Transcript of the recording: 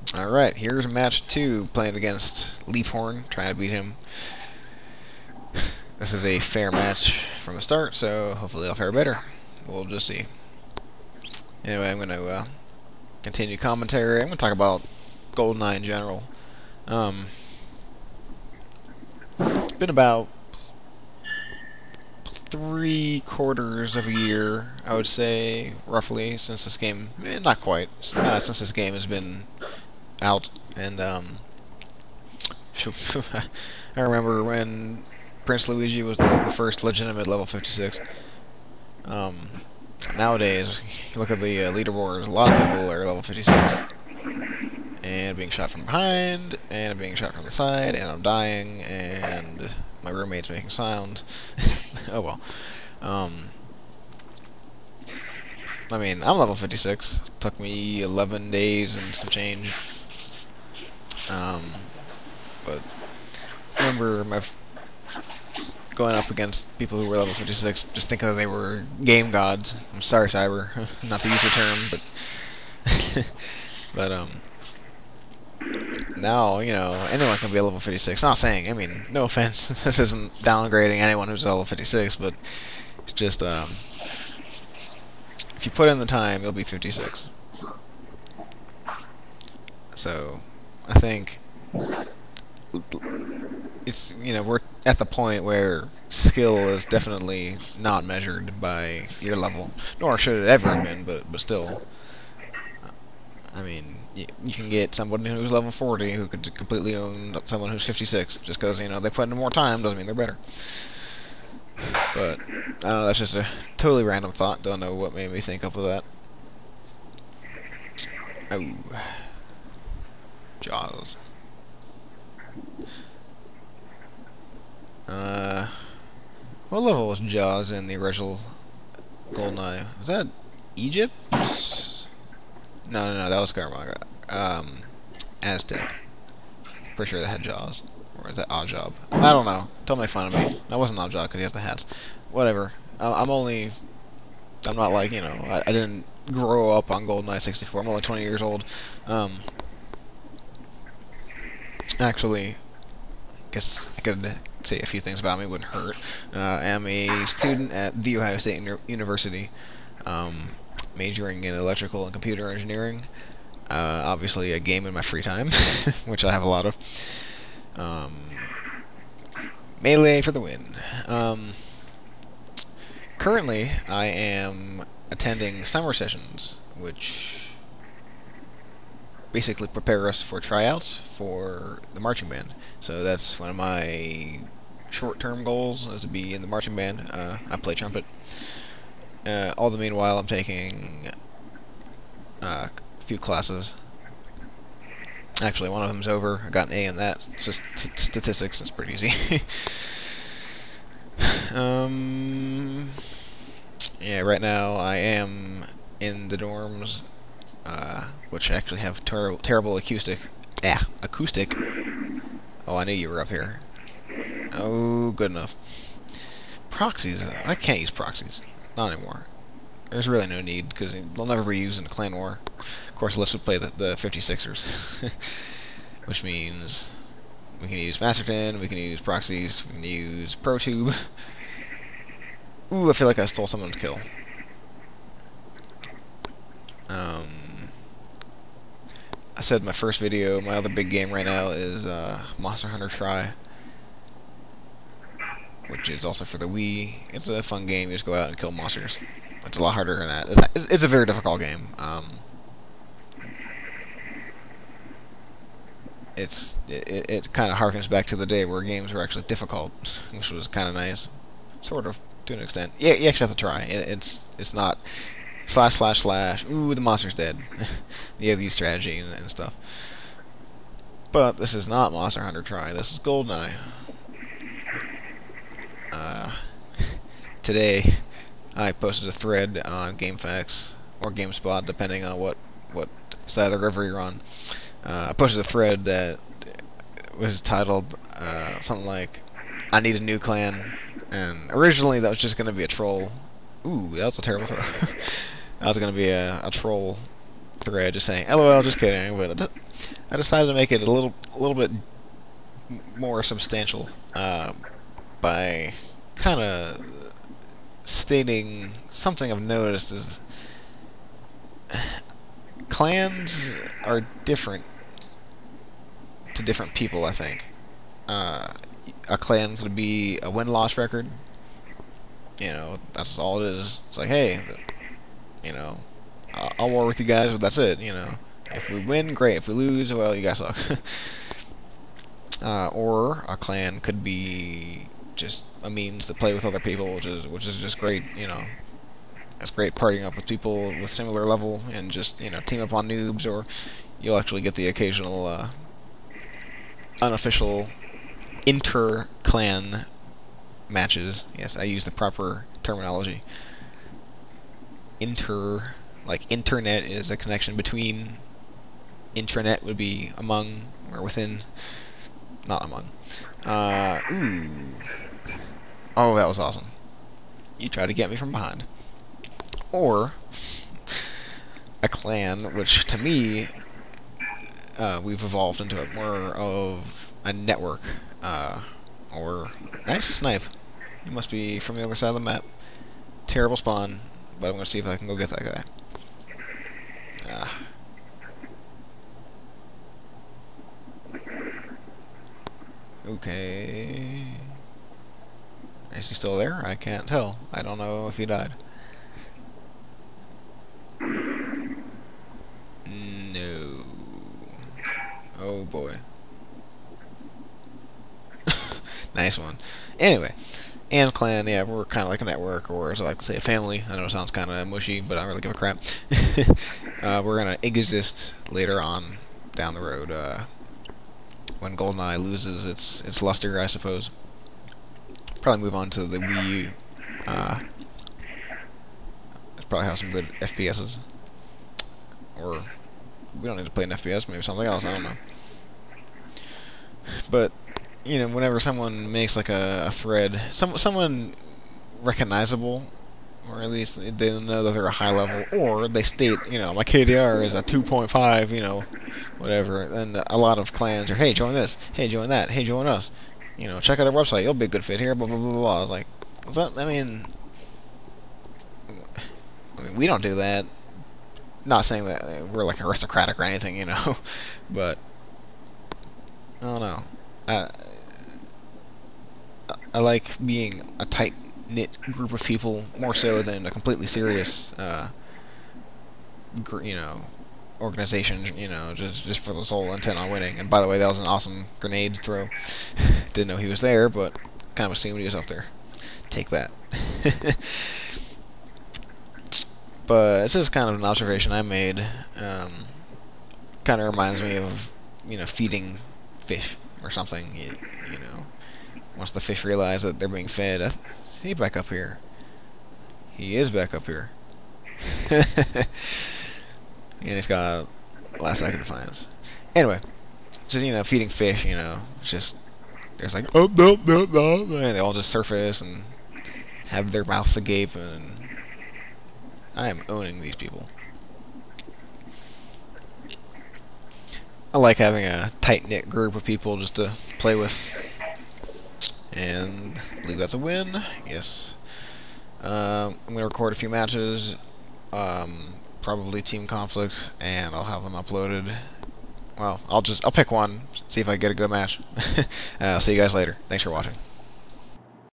Alright, here's match 2, playing against Leafhorn, trying to beat him. This is a fair match from the start, so hopefully I'll fare better. We'll just see. Anyway, I'm going to continue commentary. I'm going to talk about GoldenEye in general. It's been about 3/4 of a year, I would say, roughly, since this game, not quite, since this game has been out, and I remember when Prince Luigi was the first legitimate level 56. Nowadays, you look at the leaderboards, a lot of people are level 56. And being shot from behind, and being shot from the side, and I'm dying, and my roommate's making sounds. Oh well. I mean, I'm level 56. It took me 11 days and some change. But I remember going up against people who were level 56, just thinking that they were game gods. I'm sorry, Cyber, not to use the term, but now, you know, anyone can be a level 56. Not saying, I mean, no offense, this isn't downgrading anyone who's level 56, but it's just, if you put in the time, you'll be 56. So, I think it's, you know, we're at the point where skill is definitely not measured by your level, nor should it ever have been, but still, I mean, you can get someone who's level 40 who could completely own someone who's 56, just because, you know, they put in more time doesn't mean they're better. But, I don't know, that's just a totally random thought, don't know what made me think up of that. Oh. Jaws. What level was Jaws in the original GoldenEye? Was that Egypt? No, that was Scaramanga. Aztec. Pretty sure that had Jaws. Or is that Oddjob? I don't know. Don't make fun of me. That wasn't Oddjob because he has the hats. Whatever. I'm not like, you know, I didn't grow up on GoldenEye 64. I'm only 20 years old. Actually, I guess I could say a few things about me, wouldn't hurt. I'm a student at The Ohio State University, majoring in electrical and computer engineering. Obviously, I game in my free time, which I have a lot of. Melee for the win. Currently, I am attending summer sessions, which basically prepare us for tryouts for the marching band. So that's one of my short-term goals, is to be in the marching band. I play trumpet. All the meanwhile, I'm taking a few classes. Actually, one of them's over. I got an A in that. It's just statistics. It's pretty easy. Yeah, right now I am in the dorms, which actually have terrible acoustic. Acoustic. Oh, I knew you were up here. Oh, good enough. Proxies. I can't use proxies. Not anymore. There's really no need, because they'll never be used in a clan war. Of course, unless we play the 56ers. Which means we can use Masterton, we can use proxies, we can use ProTube. Ooh, I feel like I stole someone's kill. I said in my first video, my other big game right now is Monster Hunter Tri, which is also for the Wii. It's a fun game. You just go out and kill monsters. It's a lot harder than that. It's a very difficult game. It kind of harkens back to the day where games were actually difficult, which was kind of nice, sort of, to an extent. Yeah, you actually have to try. It's not ///. Ooh, the monster's dead. You have these strategy and stuff. But this is not Monster Hunter Tri. This is GoldenEye. Today, I posted a thread on GameFAQs or GameSpot, depending on what side of the river you're on. I posted a thread that was titled something like, "I need a new clan," and originally that was just going to be a troll. Ooh, that was a terrible thread. That was going to be a troll thread just saying, "LOL, just kidding," but I decided to make it a little bit more substantial by kind of stating something I've noticed is clans are different to different people, I think. A clan could be a win-loss record. You know, that's all it is. It's like, hey, you know, I'll war with you guys, but that's it, you know. If we win, great. If we lose, well, you guys suck. Or a clan could be just a means to play with other people, which is just great, you know. It's great partying up with people with similar level and just, you know, team up on noobs, or you'll actually get the occasional unofficial inter-clan matches. Yes, I use the proper terminology. Like internet is a connection between. Intranet would be among or within, not among. Ooh. Oh, that was awesome. You tried to get me from behind. Or a clan, which to me, we've evolved into more of a network. Or nice snipe. You must be from the other side of the map. Terrible spawn, but I'm gonna see if I can go get that guy. Okay. Is he still there? I can't tell. I don't know if he died. No. Oh boy. Nice one. Anyway, and clan, yeah, we're kind of like a network, or as I like to say, a family. I know it sounds kind of mushy, but I don't really give a crap. We're gonna exist later on down the road. When GoldenEye loses its luster, I suppose. Probably move on to the Wii U. It's probably have some good FPSs. Or, we don't need to play an FPS, maybe something else, I don't know. But, you know, whenever someone makes like a thread, someone recognizable, or at least they know that they're a high level, or they state, you know, my KDR is a 2.5, you know, whatever, and a lot of clans are, hey, join this, hey, join that, hey, join us, you know, check out our website, you'll be a good fit here, blah, blah, blah, blah. I was like, what's that? I mean, we don't do that. Not saying that we're like aristocratic or anything, you know, but I don't know. I like being a tight-knit group of people more so than a completely serious, you know, organization, you know, just for the sole intent on winning. And by the way, that was an awesome grenade throw. Didn't know he was there, but kind of assumed he was up there. Take that. But it's just kind of an observation I made. Kind of reminds me of, you know, feeding fish or something. You know, once the fish realize that they're being fed, is he back up here? He is back up here. And he's got last second defiance. Anyway, just, you know, feeding fish, you know, it's just, there's like, oh, no, no, no, and they all just surface and have their mouths agape, and I am owning these people. I like having a tight-knit group of people just to play with. And I believe that's a win. Yes. I'm going to record a few matches. Probably team conflicts, and I'll have them uploaded. Well, I'll pick one, see if I get a good match. I'll see you guys later. Thanks for watching.